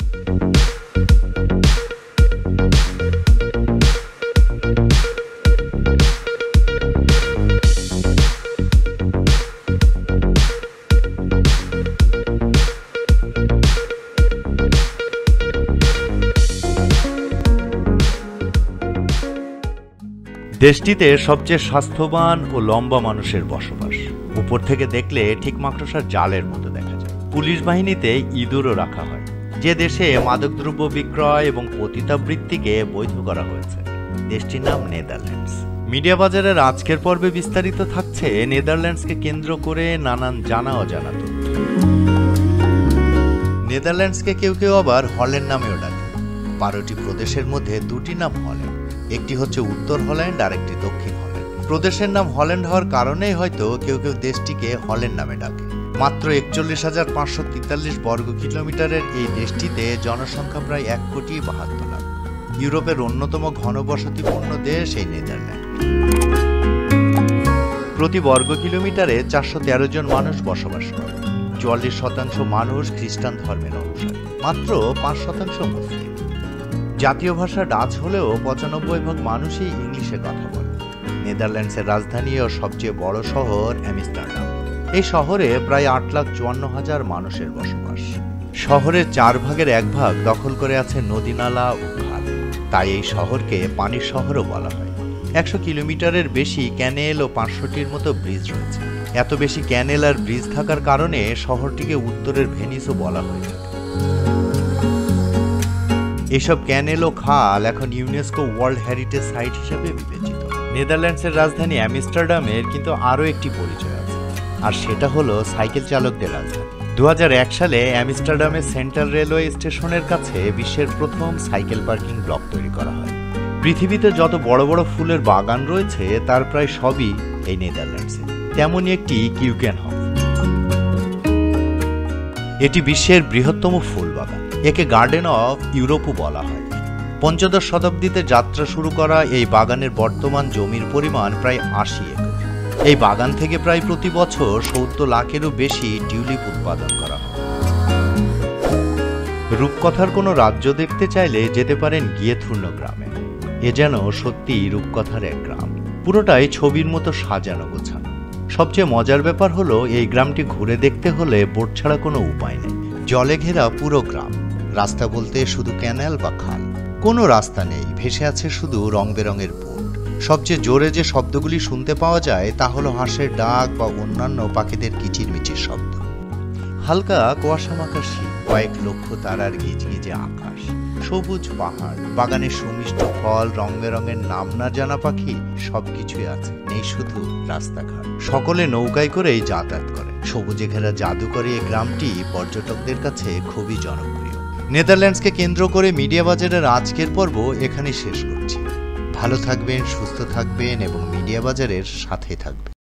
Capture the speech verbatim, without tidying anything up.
দেশটিতে সবচেয়ে স্বাস্থ্যবান ও লম্বা মানুষের বসবাস। উপর থেকে দেখলে ঠিক মাকড়সার জালের মতো দেখা যায়। পুলিশ বাহিনীতে ইঁদুরও রাখা হয়। যে দেশে মাদকদ্রব্য বিক্রয় এবং পতিতাবৃত্তিকে বৈধ করা হয়েছে। দেশটির নাম নেদারল্যান্ডস। মিডিয়া বাজারের আজকের পর্বে বিস্তারিত থাকছে নেদারল্যান্ডসকে কেন্দ্র করে নানান জানা অজানা তথ্য। নেদারল্যান্ডসকে কেউ কেউ আবার হল্যান্ড নামেও ডাকে। বারোটি প্রদেশের মধ্যে দুটি নাম হল্যান্ড, একটি হচ্ছে উত্তর হল্যান্ড আর একটি দক্ষিণ হল্যান্ড। প্রদেশের নাম হল্যান্ড হওয়ার কারণেই হয়তো কেউ কেউ দেশটিকে হল্যান্ড নামে ডাকে। মাত্র একচল্লিশ হাজার পাঁচশো তেতাল্লিশ বর্গ কিলোমিটারের এই দেশটিতে জনসংখ্যা প্রায় এক কোটি বাহাত্তর লাখ। ইউরোপের অন্যতম ঘনবসতিপূর্ণ দেশ এই নেদারল্যান্ড। প্রতি বর্গ কিলোমিটারে চারশো তেরো জন মানুষ বসবাস করে। চুয়াল্লিশ শতাংশ মানুষ খ্রিস্টান ধর্মের অনুসারী, মাত্র পাঁচ শতাংশ মুসলিম। জাতীয় ভাষা ডাচ হলেও পঁচানব্বই ভাগ মানুষই ইংলিশে কথা বলে। নেদারল্যান্ডসের রাজধানী ও সবচেয়ে বড় শহর আমস্টারডাম। এই শহরে প্রায় আট লাখ চুয়ান্ন হাজার মানুষের বসবাস। শহরের চার ভাগের এক ভাগ দখল করে আছে নদী নালা ও খাল, তাই এই শহরকে পানির শহরও বলা হয়। একশো কিলোমিটারের বেশি ক্যানেল ও পাঁচশোটির মতো ব্রিজ রয়েছে। এত বেশি ক্যানেল আর ব্রিজ থাকার কারণে শহরটিকে উত্তরের ভেনিসও বলা হয়ে থাকে। এসব ক্যানেল ও খাল এখন ইউনেস্কো ওয়ার্ল্ড হেরিটেজ সাইট হিসেবে বিবেচিত। নেদারল্যান্ডসের রাজধানী আমস্টারডামের কিন্তু আরও একটি পরিচয় আছে, আর সেটা হলো সাইকেল চালকদের রাজধানী। দু হাজার এক সালে আমস্টারডামের সেন্ট্রাল রেলওয়ে স্টেশনের কাছে বিশ্বের প্রথম সাইকেল পার্কিং ব্লক তৈরি করা হয়। পৃথিবীতে যত বড় বড় ফুলের বাগান রয়েছে তার প্রায় সবই এই নেদারল্যান্ডসে। তেমনই একটি কিউকেনহফ। এটি বিশ্বের বৃহত্তম ফুল বাগান। একে গার্ডেন অফ ইউরোপও বলা হয়। পঞ্চদশ শতাব্দীতে যাত্রা শুরু করা এই বাগানের বর্তমান জমির পরিমাণ প্রায় আশি একর। এই বাগান থেকে প্রায় প্রতি বছর সত্তর লাখেরও বেশি টিউলিপ উৎপাদন করা হয়। রূপকথার কোনো রাজ্য দেখতে চাইলে যেতে পারেন গিয়েথুর্ন গ্রামে। এ যেন সত্যি রূপকথার এক গ্রাম, পুরোটাই ছবির মতো সাজানো গোছানো। সবচেয়ে মজার ব্যাপার হলো এই গ্রামটি ঘুরে দেখতে হলে বোট ছাড়া কোনো উপায় নেই। জলে ঘেরা পুরো গ্রাম। রাস্তা বলতে শুধু ক্যানেল বা খাল, কোনো রাস্তা নেই, ভেসে আছে শুধু রং বেরঙের বোট। সবচেয়ে জোরে যে শব্দগুলি শুনতে পাওয়া যায় তা হলো হাঁসের ডাক বা অন্যান্য পাখিদের কিচিরমিচির শব্দ। হালকা কুয়াশামাখা শীত, কয়েক লক্ষ তারার গিজগিজে আকাশ, সবুজ পাহাড়, বাগানের সুমিষ্ট ফল, রং বেরঙের নাম না জানা পাখি, সবকিছুই আছে। নেই শুধু রাস্তাঘাট। সকলে নৌকায় করেই যাতায়াত করে। সবুজে ঘেরা জাদুকরী এই গ্রামটি পর্যটকদের কাছে খুবই জনপ্রিয়। নেদারল্যান্ডসকে কেন্দ্র করে মিডিয়া বাজারের আজকের পর্ব এখানেই শেষ করছি। ভালো থাকবেন, সুস্থ থাকবেন এবং মিডিয়া বাজারের সাথে থাকবেন।